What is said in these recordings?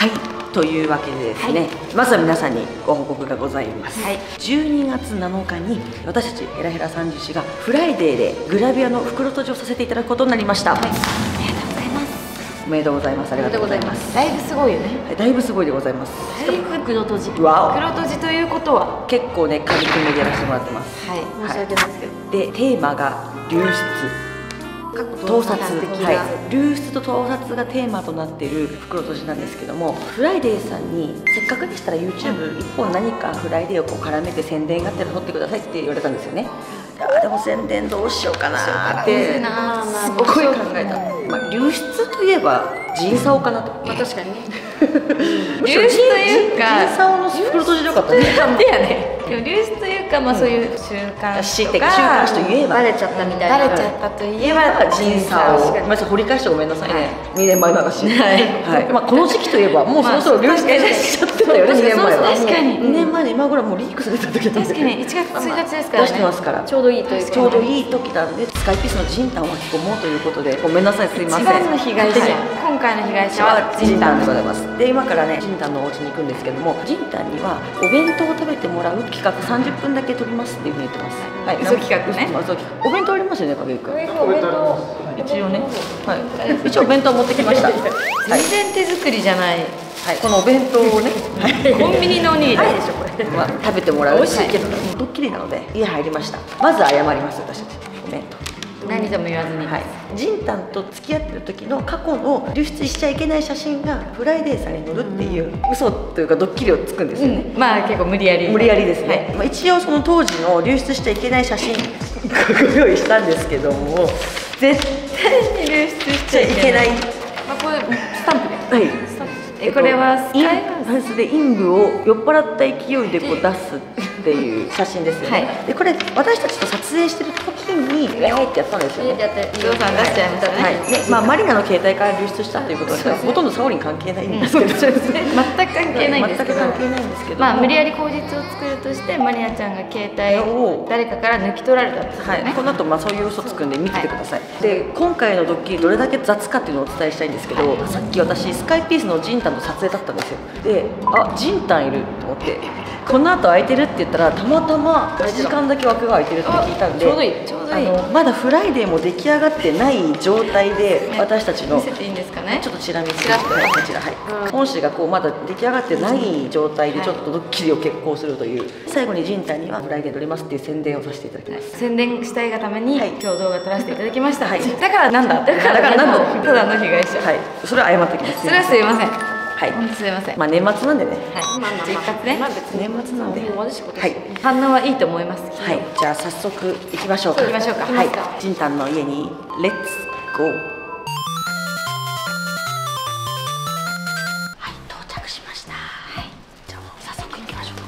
はい、というわけでですね、まずは皆さんにご報告がございます。12月7日に私たちヘラヘラ34がフライデーでグラビアの袋閉じをさせていただくことになりました。おめでとうございます。ありがとうございます。 だいぶすごいよね。 だいぶすごいでございます。 だいぶ袋閉じ。 わお。 袋閉じということは結構ね、軽くめでやらせてもらってます。 はい、申し訳ないですけど。 で、テーマが流出。盗撮、流出と盗撮がテーマとなっている袋閉じなんですけども、フライデーさんにせっかくでしたら YouTube1 本何かフライデーをこう絡めて宣伝があったら撮ってくださいって言われたんですよね。でも宣伝どうしようかなってすごい考えた。流出といえばジンサオかなと。 確かにね。流出というかジンサオの袋閉じでよかったね。 でやね。でも流出というか、まあそういう週刊誌とか週刊誌といえばバレちゃったみたいな、バレちゃったといえばジンサオ。ごめんなさい、掘り返してごめんなさいね。2年前の話。まあこの時期といえばもうそろそろ流出しちゃってたよね。2年前は。確かに2年前の今頃もうリークされた時だったんで。 確かに1月1日ですからね。 出してますから。ちょうどいいという。ちょうどいい時なんでスカイピースのジンタンを巻き込もうということで、ごめんなさい、すいません。 一番の被害者、今回の被害者はジンタンでございます。で、今からねジンタンのお家に行くんですけども、ジンタンにはお弁当を食べてもらう企画30分だけ撮りますっていうふうに言ってます。はい、 嘘企画ね。 お弁当ありますよね、影井君。 お弁当一応ね、はい、一応お弁当持ってきました。 全然手作りじゃない。 はい、このお弁当をね、 コンビニのおにぎりでしょこれ。 食べてもらう。美味しいけどドッキリなので家入りました。まず謝ります私たち。ごめんと。 何とも言わずに。 はい。ジンタンと付き合ってる時の過去の流出しちゃいけない写真がフライデーさんに載るっていう嘘というかドッキリをつくんですよね。 まあ結構無理やり。 無理やりですね。まあ一応その当時の流出しちゃいけない写真ご用意したんですけども、 絶対に流出しちゃいけない。まあこれスタンプで。はい。これはスカイハウスで陰部を酔っ払った勢いでこう出すっていう写真ですよね。でこれ私たちと撮影してる時にウェーってやったんですよね。 伊藤さん出しちゃいましたね。 まあマリナの携帯から流出したということはほとんどサオリン関係ないんですけど、 全く関係ないんですけど、 全く関係ないんですけど、 まあ無理やり口実を作るとしてマリナちゃんが携帯を誰かから抜き取られたんですよね。 この後まあそういう嘘つくんで見ててください。で今回のドッキリどれだけ雑かっていうのをお伝えしたいんですけど、さっき私スカイピースのジンタンの撮影だったんですよ。で、あ、ジンタンいると思って、この後空いてるって言ったらたまたま1時間だけ枠が空いてるって聞いたんで、 ちょうどいいちょうどいい。 まだフライデーも出来上がってない状態で私たちの見せていいんですかね。 ちょっとチラ見せてこちら、はい、本誌がこうまだ出来上がってない状態でちょっとドッキリを決行するという、最後にジンタンにはフライデー撮りますっていう宣伝をさせていただきます。 宣伝したいがために今日動画撮らせていただきました。だからなんだ、だからなんだ、ただの被害者。 はい、それは謝っておきます。 それはすいません。 はい、 すいません。 まあ年末なんでね。 はい。一発ね。 年末なんで。はい。 反応はいいと思います。 はい。じゃあ早速行きましょうか。 行きましょうか。 はい。ジンタンの家にレッツゴー。はい、到着しました。はい。じゃあ早速行きましょう。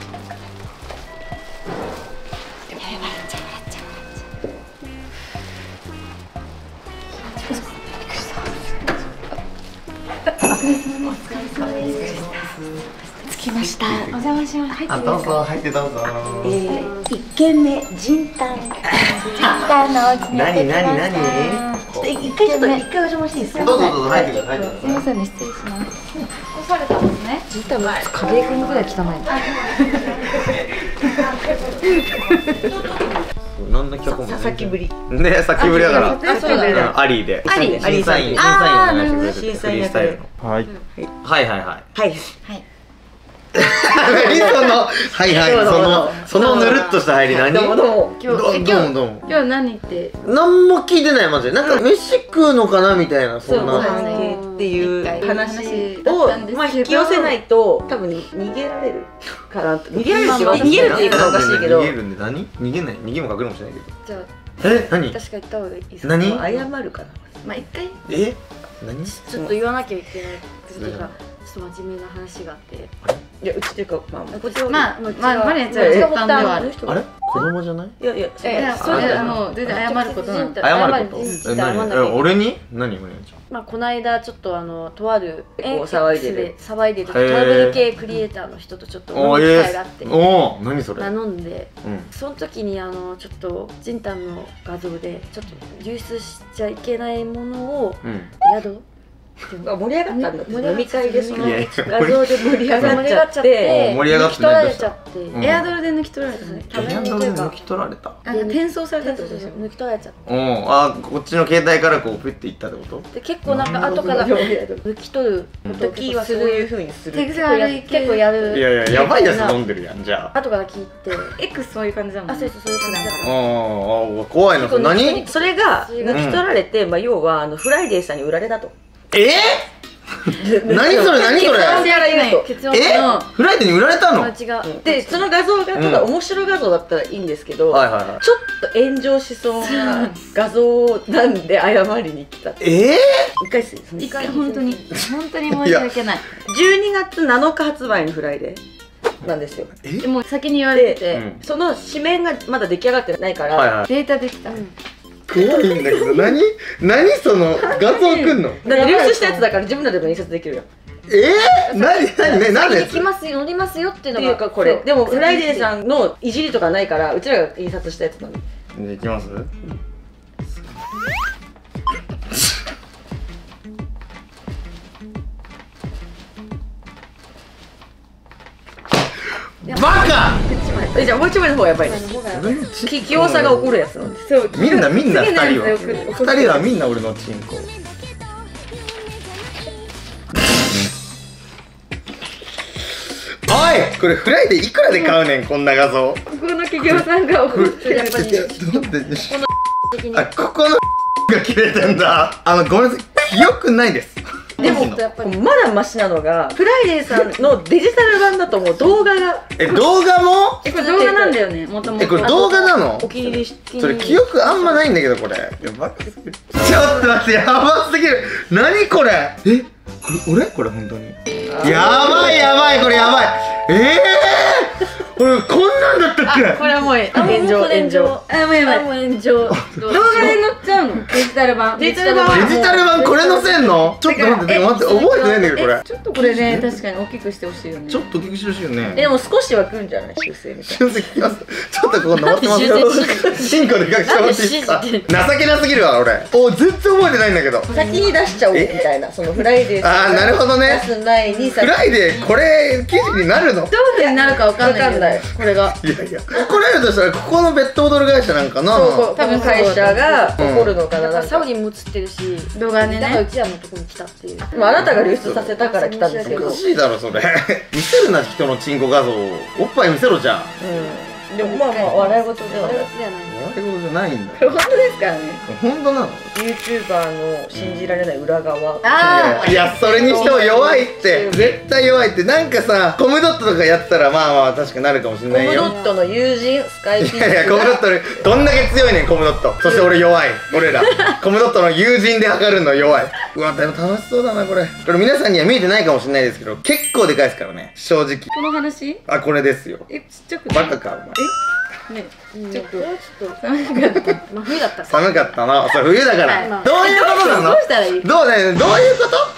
着きました。 お邪魔します。 どうぞ入ってどうぞ。 一軒目ジンタン。 ジンタンのお家に。 何？ 一回お邪魔していいですか。 どうぞ入ってください。 すみませんね、失礼します。干されたんですね。ジンタンの壁踏むぐらい汚い。 何の曲も先ぶりね、先ぶりだからアリーで審査員審査員役ではいはいはい何そのはいはいそのぬるっとした入り何どうも今日何って何も聞いてないマジで。なんか飯食うのかなみたいな、そんな関係っていう話をまあ引き寄せないと多分逃げられるかなと。逃げられるって言い方おかしいけど、 逃げるんで何？逃げない、逃げも隠れもしないけど。 じゃあ何？ 確か言った方がいいですか。 何？ 謝るかな。 まあ一回何？ ちょっと言わなきゃいけないことがちょっと真面目な話があって。 いや、うちっていうかまあマリアちゃんが負担ではある。 あれ？子供じゃない？ いやそれ全然謝ることなんだ。 謝ること？何？俺に？何？マリアちゃん。 まあこの間ちょっととある騒いでるトラベル系クリエイターの人とちょっと飲む機会があって、 おお、何それ？ 飲んで、その時にちょっとジンタンの画像でちょっと流出しちゃいけないものを宿盛り上がったんだって。飲み会でそのいやいや画像で盛り上がっちゃって盛り上がって抜き取られちゃっうんて、エアドルで抜き取られたね。 エアドルで抜き取られた。 転送されたってことですよ。抜き取られちゃって。 あ、こっちの携帯からこうピュッていったってこと？ で結構なんか後から抜き取る時はそういう風にする。手癖悪い結構やる。 いやいや、やばいやつ飲んでるやん、じゃあ。 後から聞いて X そういう感じだもん。あ、そうそう、そういう感じだから。 怖いの。何？ それが抜き取られて、要はフライデーさんに売られたと。 何それ何それ？フライデーに売られたの？ で、その画像がただ面白画像だったらいいんとちょっと炎上しそうな画像なんで謝りに来た。 一回本当に申し訳ない。 12月7日発売のフライデーなんですよ。 でも先に言われてて、 その紙面がまだ出来上がってないからデータできた。 怖いんだけど、何その画像くんの？ だって流出したやつだから自分らでも印刷できるよ。 何できますよ、乗りますよっていうのが。 っていうかこれでもフライデーさんのいじりとかないからうちらが印刷したやつなの。 でいきます？バカ！ じゃあもう一枚の方がやばいです。器用さが起こるやつなんです。 みんな2人はみんな俺のチンコ。おい、これフライデーいくらで買うねん、こんな画像。 ここの企業さんが怒ってる。やっぱりここのが切れてんだ。ごめんなさい、よくないです。 でもまだマシなのがフライデーさんのデジタル版だともう動画が動画も？ これ動画なんだよね、もともと。 これ動画なの？ お気に入りそれ記憶あんまないんだけど、これやばすぎる。ちょっと待って、やばすぎる。何これ？これ本当にやばい、これやばい。俺こんなんだったっけ？ これはもう炎上。もう炎上。 動画で載っちゃうの？デジタル版これ載せんの？ちょっと待って、覚えてないんだけど、これちょっとこれね、確かに大きくしてほしいよね。 ちょっと大きくしてほしいよね。 でも少しはくんじゃない？修正みたいな。 修正聞きます。ちょっとここ登ってますよ。進行でかくしてほしいですか？情けなすぎるわ、俺。全然覚えてないんだけど。 先に出しちゃおうみたいな、そのフライデーさんなるほどね。 出す前にフライデーこれ記事になるの？ どういうになるかわかんない。これが。 いや怒られるとしたらここのペットボトル会社なんかな。 多分会社が怒るのかな。 サウリンも映ってるし、動画でね。だからうちらのとこに来たっていう。 あなたが流出させたから来たんですけど。 おかしいだろそれ。見せるな人のチンコ画像を。おっぱい見せろじゃん。 でも笑い事ではない。 笑い事じゃないんだ。 本当ですからね。 本当なの？ YouTuber の信じられない裏側。 いやそれにしても弱いって、絶対弱いって。なんかさ、コムドットとかやったらまあ確かなるかもしれないよ。 コムドットの友人スカイピー。 いやコムドットどんだけ強いねん、コムドット。そして俺弱い。俺らコムドットの友人で測るの弱い。うわ、でも楽しそうだなこれ。これ皆さんには見えてないかもしれないですけど、結構でかいですからね、正直。 この話？ これですよ。 ちっちゃくバカかお前。 ね、ちょっと寒かった。冬だった。 寒かったな。それ冬だから。どういうことなの？ どうしたらいい？ どういうこと？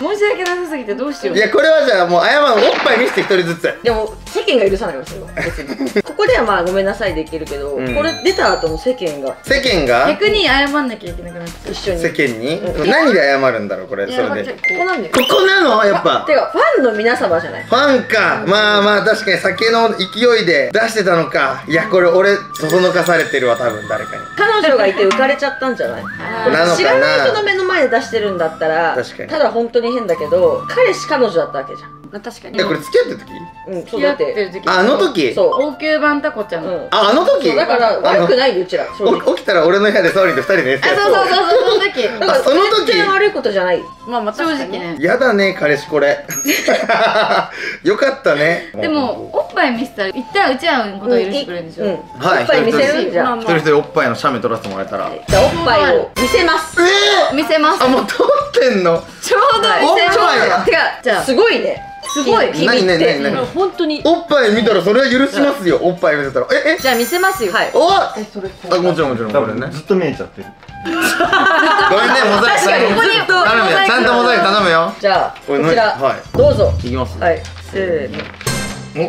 申し訳なさすぎてどうしよう。 いやこれはじゃあもう謝る。おっぱい見せて一人ずつ。 でも世間が許さないわそれは別に。ここではまあごめんなさいでいけるけど、これ出た後の世間が逆に謝んなきゃいけなくなっちゃう。 一緒に世間に何で謝るんだろうこれ。それでここなんだよ。 ここなの？やっぱてかファンの皆様じゃない？ ファンか。まあ確かに酒の勢いで出してたのか。いやこれ俺そそのかされてるわ多分誰かに。 彼女がいて浮かれちゃったんじゃない？知らない人の目の前で出してるんだったらただ本当に変だけど、彼氏彼女だったわけじゃん。 確かに。 これ付き合ってる時？ そうだって。 あの時？ そう。 王宮版タコちゃん。 あの時？ だから悪くないようちら。 起きたら俺の部屋でサウリンと2人で寝てたやつ。 そうその時。 だからその時全然悪いことじゃない。 まあ正直ね。 やだね彼氏これ。よかったね。 でもおっぱい見せたら一旦うちらのことを許してくれるんでしょ。 おっぱい見せるじゃん。 一人一人おっぱいの写メ撮らせてもらえたら。 じゃあおっぱいを見せます。 見せます。 もう撮ってんの？ ちょうど見せます。てかじゃあすごいね。すごい響いて。本当に。 おっぱい見たらそれは許しますよ。おっぱい見せたら。 じゃあ見せますよ。 はい。 おっ。もちろんこれね。 ずっと見えちゃってる。 ごめんね、モザイク頼むよ。ちゃんとモザイク頼むよ。 じゃあこちらどうぞ。 いきます。 はい。せーの。 お。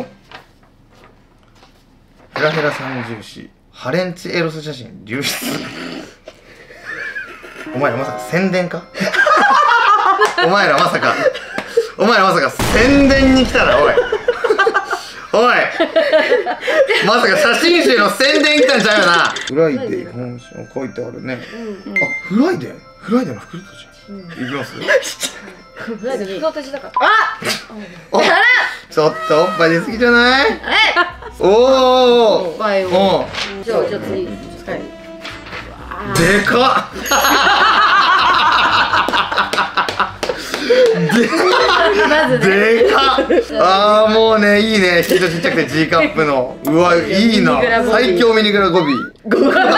ヘラヘラ三重視ハレンチエロス写真流出。お前らまさか宣伝か？ お前らまさか宣伝に来たな、おいおいまさか写真集の宣伝来たんちゃうよな。フライデー本社書いてあるね。あ、フライデーの福とじゃん。いきます。 フライデー福とじだから。 ちょっとおっぱい出すぎじゃない？おお。 おっぱいを。じゃあ次。 でかっ。でかっ。ああ、もうね、いいね。身長ちっちゃくて G カップの。うわ、いいな。最強ミニグラゴビー。ミニグラ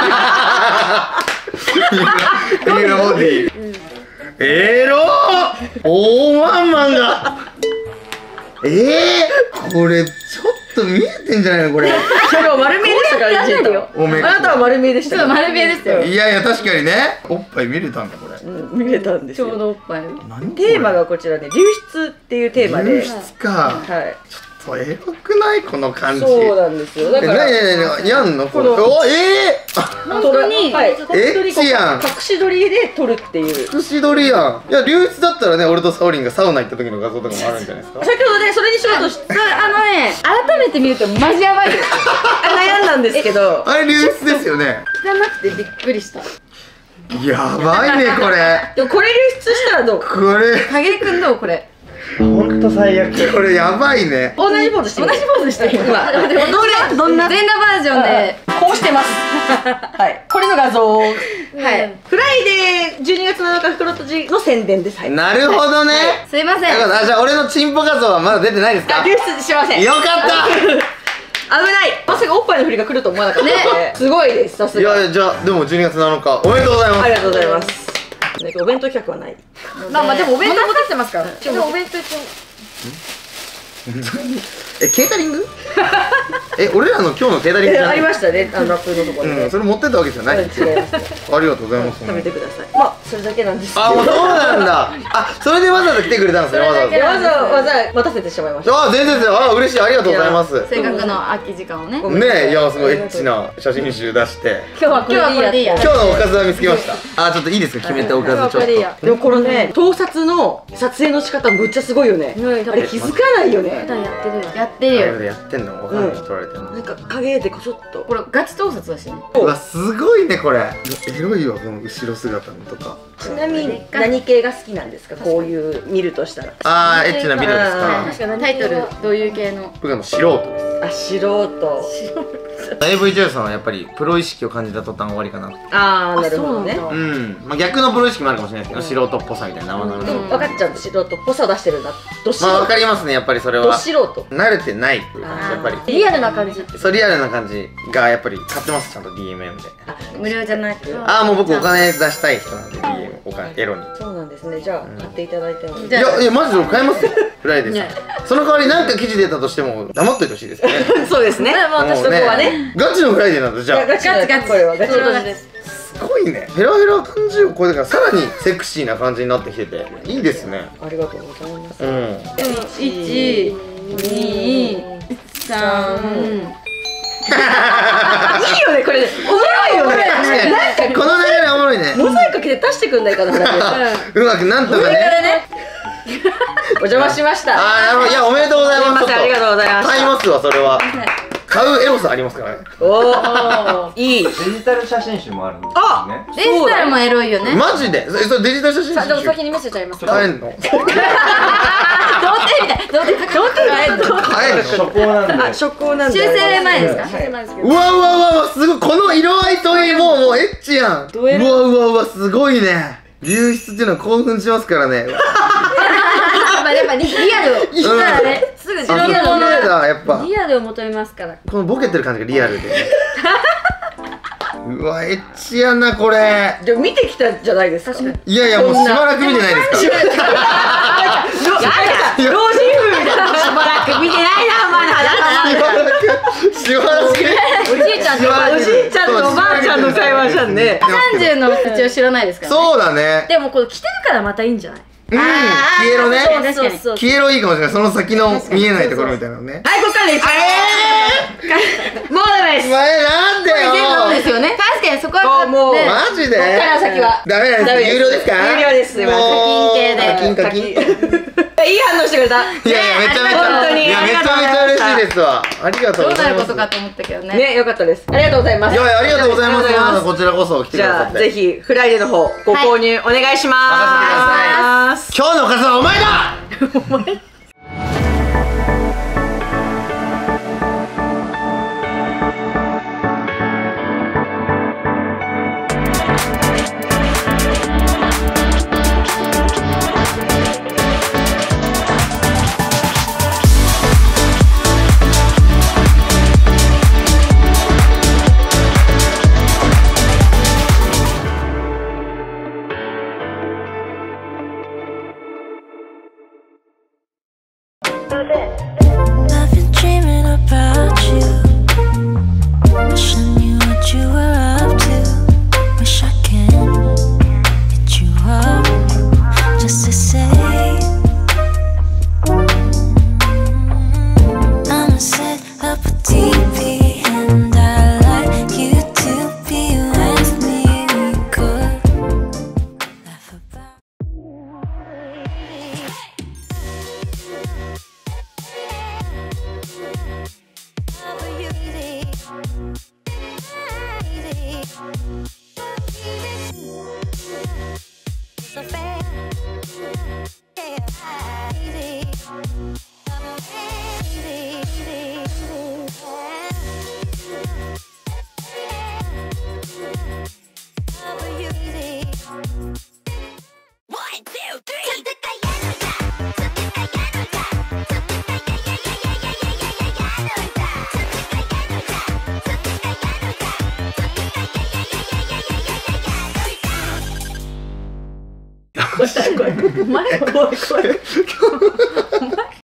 ボディ。エロー。大ワンマンが。これちょっと見えてんじゃないのこれ。 今日丸見えでしたからね。 おめ。 あなたは丸見えでした。 丸見えですよ。 いやいや、確かにね。おっぱい見れたんだこれ。 見れたんですよ。 ちょうどおっぱい。 テーマがこちらね、流出っていうテーマで。 流出か。 はい。 ちょっとエロくないこの感じ。 そうなんですよ。だから。 やんのこれ。お、 本当に。 エッチやん。 隠し撮りで撮るっていう。 隠し撮りやん。いや、流出だったらね、俺とサオリンがサウナ行った時の画像とかもあるんじゃないですか。 先ほどね、それにしようとして、 改めて見るとマジやばいよ。 悩んだんですけど。 あれ流出ですよね。 汚くてびっくりした。 やばいね、これ。 でもこれ流出したらどう？ これ。 影くんどうこれ？ ほんと最悪。これやばいね。 同じポーズして同じポーズして今。 どんな全裸バージョンでこうしてます。はい。これの画像を。はい。フライデー12月7日袋とじの宣伝です。はい。 なるほどね。 すいません。 じゃあ俺のチンポ画像はまだ出てないですか？ 流出しません。 よかった。 危ない。まさかおっぱいの振りが来ると思わなかった。ね。すごいです。さすが。 いやじゃあでも12月7日おめでとうございます。 ありがとうございます。お弁当企画はない。 まあでもお弁当持ってきてますから。でもお弁当一応。 ケータリング？俺らの今日のケータリングじゃない？ ありましたね、ラップのところで。 それ持ってったわけじゃない。違います。ありがとうございます。 食べてください。まあそれだけなんですけど。 あ、そうなんだ。あ、それでわざわざ来てくれたんですね。わざわざ待たせてしまいました。 あ、全然嬉しい。ありがとうございます。 せっかくの空き時間をね。 ね、いやすごいエッチな写真集出して。 今日はこれでいいや。 今日のおかずは見つけました。あ、ちょっといいですか、決めたおかずちょっと。 でもこのね、盗撮の撮影の仕方むっちゃすごいよね。あれ気づかないよね。 やってるよ。 やってんの分かんない。撮られてるの。 なんか影でこそっと。 これガチ盗撮だしね。 うわ、すごいねこれ。エロいわ、この後ろ姿のとか。 ちなみに何系が好きなんですか？こういう見るとしたら。 あー、エッチなビデオですか？ 確かにタイトルどういう系の？ 僕は素人です。 あ、素人。 AV 女優さんはやっぱりプロ意識を感じた途端終わりかな。 あー、なるほどね。 うん、まあ逆のプロ意識もあるかもしれないですけど、素人っぽさみたいな。 でも分かっちゃう、素人っぽさを出してるんだ。ど素人。 まあ分かりますね、やっぱりそれは。 ど素人。 慣れてないっていう感じ、やっぱり。 リアルな感じ。 そう、リアルな感じがやっぱり買ってます、ちゃんと DMM で。 無料じゃなく。 ああ、もう僕お金出したい人なんで DM、お金、エロに。 そうなんですね。じゃあ買っていただいても。 いやマジで買えますよ、フライデーさん。その代わりなんか記事出たとしても黙っといてほしいですね。 そうですね。私とこはね。 ガチのフライデーなんだ、じゃあ。 ガチこれはガチです。 すごいね。ヘラヘラ感じを超えてからさらにセクシーな感じになってきてていいですね。 ありがとうございます。 うん。 1、2、3。 いいよね、これ。おもろいよね。 なんかこの流れおもろいね。 モザイクかけて足してくんないかな。うまくなんとかね。 お邪魔しました。 ああ、いやおめでとうございます。 ありがとうございます。 買いますわ、それは。買うエロさありますからね。 おお、いい。 デジタル写真集もあるんですあ、 ね。 デジタルもエロいよね。 マジで？それデジタル写真集。 でも先に見せちゃいます。 買えんの？ 童貞みたい。童貞買えんの？ 買えんの？ 初行なんで。 初行なんで。 修正前ですか？ うわうわうわ、すごい、この色合いといい、もうエッチやん。うわうわうわ、すごいね。流出っていうのは興奮しますからね。 やっぱリアルを言ったらね、すぐリアルだ、やっぱリアルを求めますから。 このボケてる感じがリアルでね。うわ、エッチやなこれ。 でも見てきたじゃないですか。 いやいや、もうしばらく見てないですか。 老人風みたいな。しばらく見てないな、お前の話。 しばらくおじいちゃんとおばあちゃんの会話じゃんね。30のうちを知らないですから。 そうだね。 でもこれ着てるからまたいいんじゃない？ 消えろね。 そうそう。 消えろいいかもしれない。その先の見えないところみたいなのね。 はい、こっからです。もうダメです。 前なんでよ。 そうですよね。確かにそこはもうマジで。 こっから先はダメなんです。有料ですか？ 有料です。 課金系で。 課金。 いい反応してくれた。 いやいや、めちゃめちゃ、 本当にいや、めちゃめちゃ嬉しいですわ。ありがとうどうなるございます。 ことかと思ったけどね。 ね、よかったです。ありがとうございます。 いや、ありがとうございます。 ありがとうございますこちらこそ来てくじゃあ、 ださって。 ぜひフライデーの方ご購入お願いします。 今日のおかずはお前だ。 I've been dreaming about you. Wish I knew what you were up to. Wish I can hit you up just to say I'ma set up a TP and I'd like you to be with me. We could laugh about so fair, One, two, three.